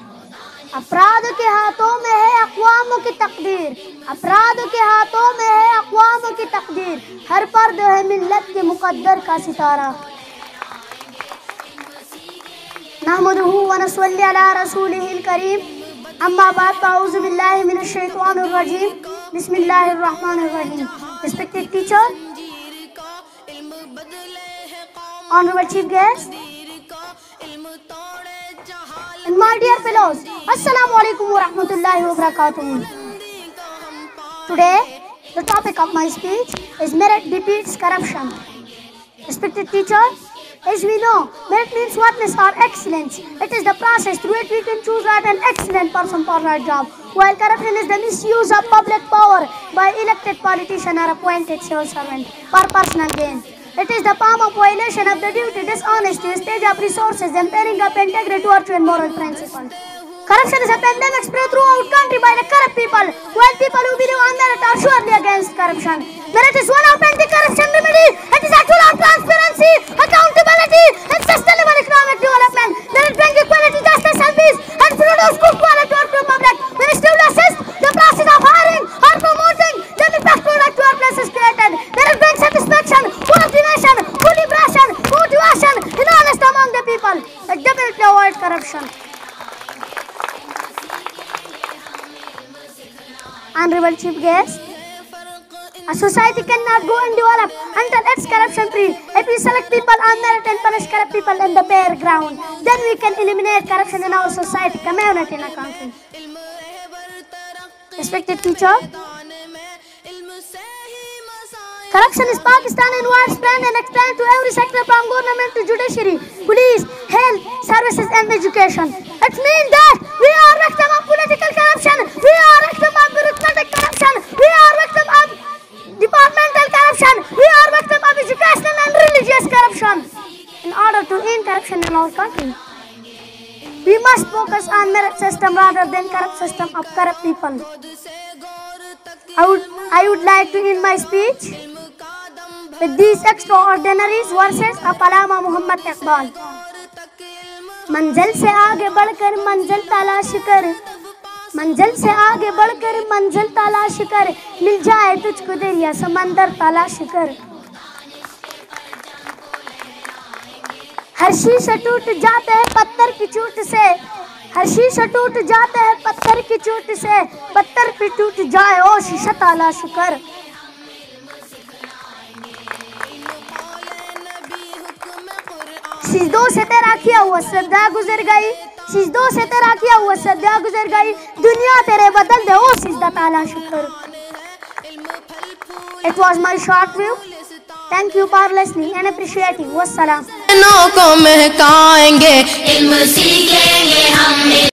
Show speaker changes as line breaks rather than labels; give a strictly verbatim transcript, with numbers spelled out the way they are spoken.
अपराध के हाथों में है अक़वामों की तकदीर, अपराध के हाथों में है अक़वामों की तकदीर, हर पर्द है मिल्लत के मुक़द्दर का सितारा। नहमदुहु व नसल्ली अला रसूलिहिल करीम, अम्मा बाद, अऊज़ु बिल्लाहि मिनश शैतानिर रजीम, बिस्मिल्लाहिर रहमानिर रहीम। Respected teacher, honorable chief guest, and my dear fellows, Assalamu alaikum wa rahmatullahi wa barakatuh. Today, the topic of my speech is merit defeats corruption. Respected teacher, as we know, merit means worthiness or excellence. It is the process through which we can choose out an excellent person for our job, while corruption is the misuse of public power by elected politician or appointed civil servant for personal gain. It is the palm of violation of the duty, dishonesty, wastage of resources, impairing of integrity, virtue and moral principle. Corruption is a pandemic spread throughout country by the corrupt people, while people who believe on merit are surely against corruption. Merit is one of anti-corruption remedy. It is a tool of transparency, accountability and sustainable economic development. Merit brings equality, justice and peace and produce good quality work to the public. When it still assists the process of hiring or promoting, then the best product to our place is created. Merit brings satisfaction, coordination, collaboration, motivation and honest among the people. It definitely avoids corruption. Honorable chief guest, a society cannot go and develop until it's corruption free. If we select people on merit and punish corrupt people in the bare ground, then we can eliminate corruption in our society, community and country. Respected teacher, corruption is Pakistan in widespread and extended to every sector from government to judiciary, police, health, services and education. It means that we are victim of political corruption, we are victim of bureaucratic corruption, we are victim of departmental corruption, we are victim of educational and religious corruption. In order to end corruption in our country, we must focus on merit system rather than corrupt system of corrupt people. I would, I would like to end my speech with these extraordinary verses of Allama Muhammad Iqbal. मंजिल से आगे बढ़कर मंजिल तलाश कर, मंजिल से आगे बढ़कर मंजिल तलाश कर, मिल जाए तुझको दरिया समंदर तलाश कर। हर शीशे टूट जाते हैं पत्थर की चोट से, हर शीशे टूट जाते हैं पत्थर की चोट से, पत्थर पे टूट जाए ओ शीशा तलाश कर। सिजदों से तेरा किया हुआ सदा गुजर गई, सिजदों से तेरा किया हुआ सदा गुजर गई, दुनिया तेरे बदल दे ओ सिजदा तलाश कर। It was my short view. Thank you for listening and appreciating. Wassalam.